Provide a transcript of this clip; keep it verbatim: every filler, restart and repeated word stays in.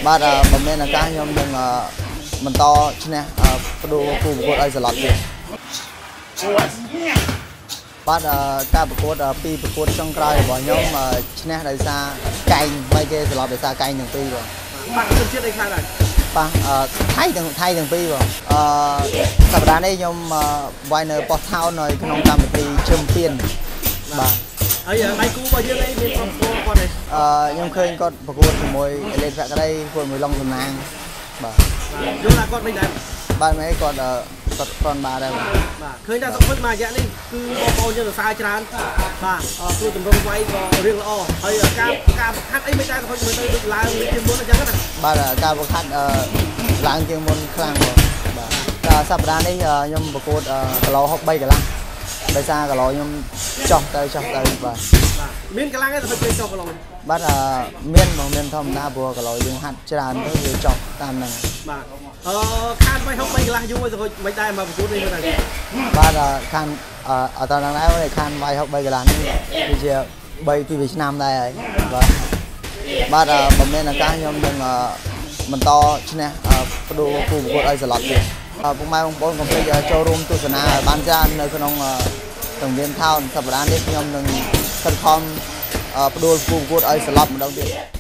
បាទបំមានឱកាសខ្ញុំនឹងបន្តឈ្នះផ្ដួលគូប្រកួតឲ្យសឡប់ទៀតបាទការប្រកួតពីប្រកួតចុងក្រោយរបស់ខ្ញុំឈ្នះដោយសារកែងបីគេសឡប់ដោយសារកែងទាំងពីរបងបាទជំនឿជាតិអីខ្លះដែរបាទថៃទាំងថៃទាំងពីរបងអឺសប្តាហ៍នេះខ្ញុំវាយនៅប៉ុស្តិ៍ថោននៅក្នុងកម្មវិធីជើងពៀនបាទហើយដៃគូរបស់យើងនេះមានក្រុមគូគាត់ទេអឺខ្ញុំឃើញគាត់ប្រកួតជាមួយអេលេនភក្តីគាត់មួយឡុងសំណាងបាទយល់ថាគាត់មិនដែរបាទមែនគាត់គាត់គាត់បានដែរបាទឃើញថាសុខភាពមួយរយៈនេះគឺបងប្អូនយើងសរសើរច្រើនបាទគឺតម្រង់វាយក៏រៀងល្អហើយការការបង្ហាត់អីមិនដែរគាត់មើលទៅដូចឡើងជាងមុនអញ្ចឹងណាបាទការបង្ហាត់ឡើងជាងមុនខ្លាំងបងបាទសប្តាហ៍នេះខ្ញុំប្រកួតគីឡូហុកបីកន្លះដោយសារគីឡូខ្ញុំចុះទៅចុះទៅបាទមានកន្លងឯងទៅចុះគីឡូបាទមានបងមានធម្មតាព្រោះគីឡូយើងហាត់ច្រើនទៅវាចុះតាមហ្នឹងបាទអឺខានបីហុកបីកន្លះយូរទៅមិនដែរមកប្រកួតនេះទៅបាទខានអត់ដល់ដែរខានវាយហុកបីកន្លះនេះគឺជាបីពីរឆ្នាំដែរហើយបាទបាទបំមានឱកាសខ្ញុំនឹងបន្តឈ្នះផ្ដួលគូប្រកួតឲ្យសឡប់ទៀតពុកម៉ែបងប្អូនកុំភ្លេចចូលរួមទស្សនាឲ្យបានច្រើននៅក្នុងសង្វៀនថោនសប្តាហ៍នេះខ្ញុំនឹងខិតខំផ្ដួលគូប្រកួតឲ្យសឡប់ម្ដងទៀត